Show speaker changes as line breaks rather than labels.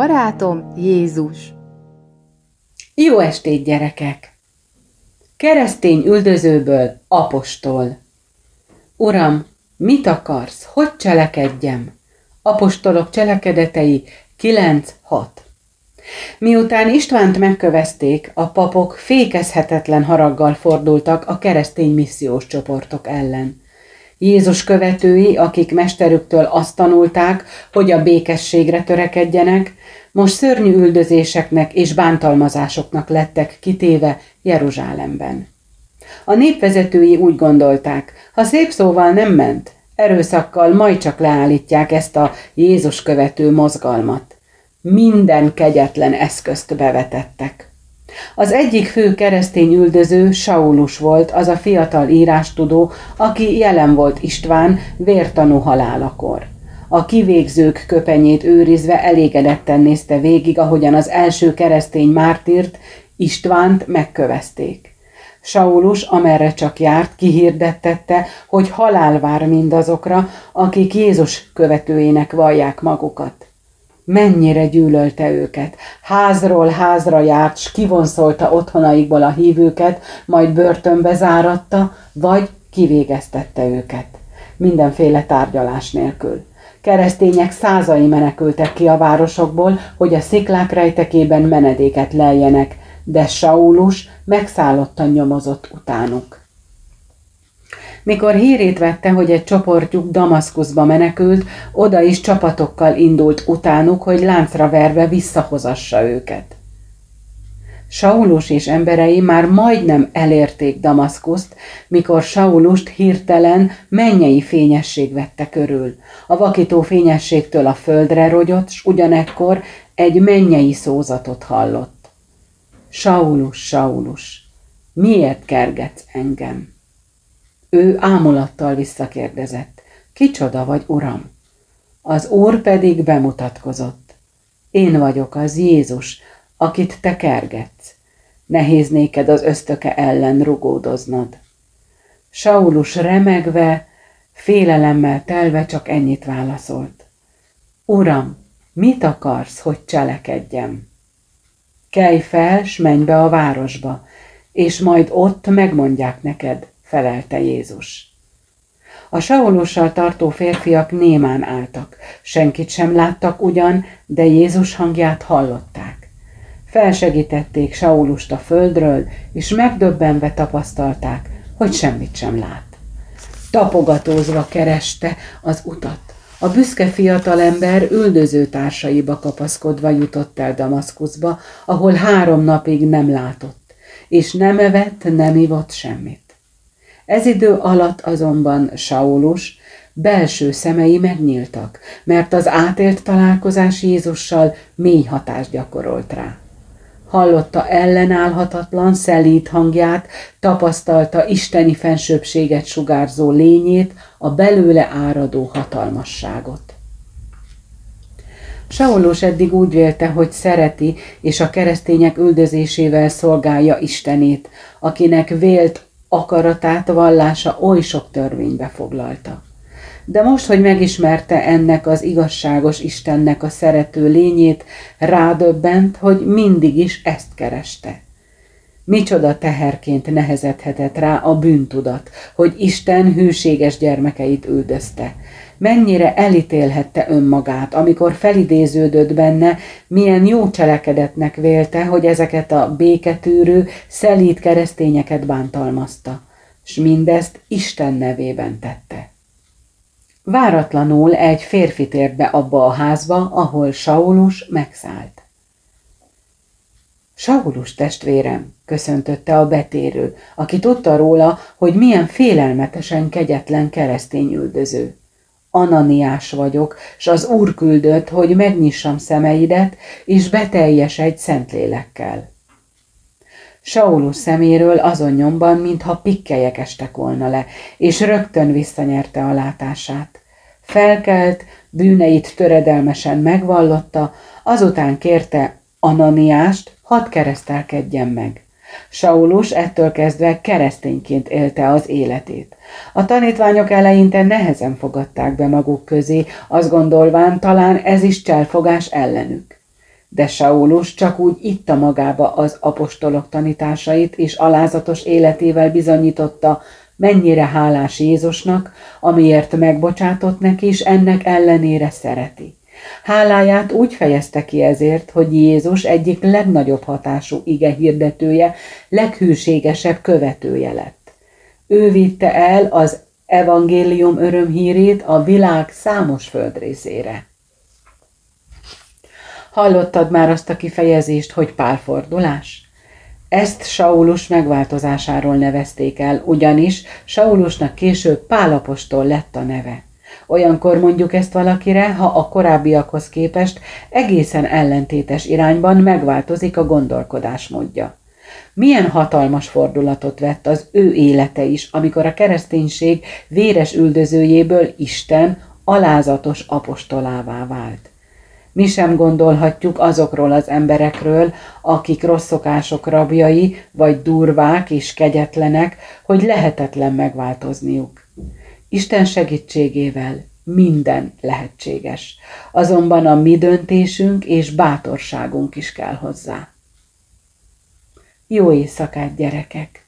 barátom Jézus.
Jó estét, gyerekek! Keresztény üldözőből apostol. Uram, mit akarsz? Hogy cselekedjem? Apostolok cselekedetei 9.6. Miután Istvánt megkövezték, a papok fékezhetetlen haraggal fordultak a keresztény missziós csoportok ellen. Jézus követői, akik mesterüktől azt tanulták, hogy a békességre törekedjenek, most szörnyű üldözéseknek és bántalmazásoknak lettek kitéve Jeruzsálemben. A népvezetői úgy gondolták, ha szép szóval nem ment, erőszakkal majd csak leállítják ezt a Jézus követő mozgalmat. Minden kegyetlen eszközt bevetettek. Az egyik fő keresztény üldöző Saulus volt, az a fiatal írástudó, aki jelen volt István vértanú halálakor. A kivégzők köpenyét őrizve elégedetten nézte végig, ahogyan az első keresztény mártírt, Istvánt megkövezték. Saulus, amerre csak járt, kihirdettette, hogy halál vár mindazokra, akik Jézus követőinek vallják magukat. Mennyire gyűlölte őket. Házról házra járt, s kivonszolta otthonaikból a hívőket, majd börtönbe záratta, vagy kivégeztette őket. Mindenféle tárgyalás nélkül. Keresztények százai menekültek ki a városokból, hogy a sziklák rejtekében menedéket leljenek, de Saulus megszállottan nyomozott utánuk. Mikor hírét vette, hogy egy csoportjuk Damaszkuszba menekült, oda is csapatokkal indult utánuk, hogy láncra verve visszahozassa őket. Saulus és emberei már majdnem elérték Damaszkuszt, mikor Saulust hirtelen mennyei fényesség vette körül. A vakító fényességtől a földre rogyott, s ugyanekkor egy mennyei szózatot hallott. Saulus, Saulus, miért kergetsz engem? Ő ámulattal visszakérdezett, kicsoda vagy, uram? Az Úr pedig bemutatkozott. Én vagyok az Jézus, akit te kergetsz. Nehéz néked az ösztöke ellen rugódoznod. Saulus remegve, félelemmel telve csak ennyit válaszolt. Uram, mit akarsz, hogy cselekedjem? Kelj fel, s menj be a városba, és majd ott megmondják neked, felelte Jézus. A Saulussal tartó férfiak némán álltak, senkit sem láttak ugyan, de Jézus hangját hallották. Felsegítették Saulust a földről, és megdöbbenve tapasztalták, hogy semmit sem lát. Tapogatózva kereste az utat. A büszke fiatalember üldözőtársaiba kapaszkodva jutott el Damaszkuszba, ahol 3 napig nem látott, és nem evett, nem ivott semmit. Ez idő alatt azonban Saulus belső szemei megnyíltak, mert az átélt találkozás Jézussal mély hatást gyakorolt rá. Hallotta ellenállhatatlan, szelíd hangját, tapasztalta isteni fensőbbséget sugárzó lényét, a belőle áradó hatalmasságot. Saulus eddig úgy vélte, hogy szereti, és a keresztények üldözésével szolgálja Istenét, akinek vélt akaratát, vallása oly sok törvénybe foglalta. De most, hogy megismerte ennek az igazságos Istennek a szerető lényét, rádöbbent, hogy mindig is ezt kereste. Micsoda teherként nehezedhetett rá a bűntudat, hogy Isten hűséges gyermekeit üldözte. Mennyire elítélhette önmagát, amikor felidéződött benne, milyen jó cselekedetnek vélte, hogy ezeket a béketűrő, szelíd keresztényeket bántalmazta, s mindezt Isten nevében tette. Váratlanul egy férfi tért be abba a házba, ahol Saulus megszállt. Saulus testvérem, köszöntötte a betérő, aki tudta róla, hogy milyen félelmetesen kegyetlen keresztény üldöző. Ananiás vagyok, s az Úr küldött, hogy megnyissam szemeidet, és beteljesedj Szentlélekkel. Saulus szeméről azon nyomban, mintha pikkelyek estek volna le, és rögtön visszanyerte a látását. Felkelt, bűneit töredelmesen megvallotta, azután kérte Ananiást, hadd keresztelkedjen meg. Saulus ettől kezdve keresztényként élte az életét. A tanítványok eleinte nehezen fogadták be maguk közé, azt gondolván talán ez is cselfogás ellenük. De Saulus csak úgy itta magába az apostolok tanításait, és alázatos életével bizonyította, mennyire hálás Jézusnak, amiért megbocsátott neki, és ennek ellenére szereti. Háláját úgy fejezte ki ezért, hogy Jézus egyik legnagyobb hatású ige hirdetője, leghűségesebb követője lett. Ő vitte el az evangélium örömhírét a világ számos földrészére. Hallottad már azt a kifejezést, hogy pálfordulás? Ezt Saulus megváltozásáról nevezték el, ugyanis Saulusnak később Pál apostol lett a neve. Olyankor mondjuk ezt valakire, ha a korábbiakhoz képest egészen ellentétes irányban megváltozik a gondolkodásmódja. Milyen hatalmas fordulatot vett az ő élete is, amikor a kereszténység véres üldözőjéből Isten alázatos apostolává vált. Mi sem gondolhatjuk azokról az emberekről, akik rossz szokások rabjai, vagy durvák és kegyetlenek, hogy lehetetlen megváltozniuk. Isten segítségével minden lehetséges, azonban a mi döntésünk és bátorságunk is kell hozzá. Jó éjszakát, gyerekek!